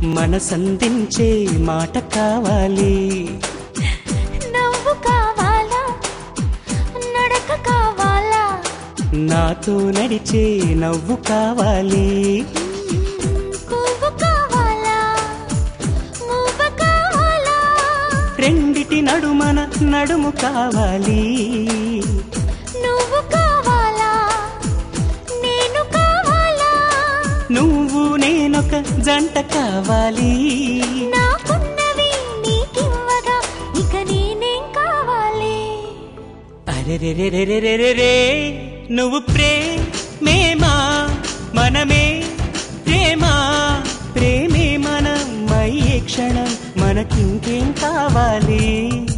మనసందించే మాట కావాలి, నవ్వు కావాలా నడక కావాలా, నాతో నడిచే నవ్వు కావాలి, పువ్వు కావాలా మువ్వ కావాలా, రెండిటి నడుమన నడుము కావాలి, నువ్వు కావాలా నేను కావాలా, నువ్వు నేనొక జంట కావాలి. నాకున్నవి నీకివ్వగా ఇక నేనేం కావాలి. అరెరెరెరెరెరెరే నువ్వు ప్రేమేమా మనమే ప్రేమ, ప్రేమే మనమయ్యే క్షణం మనకింకేం కావాలి.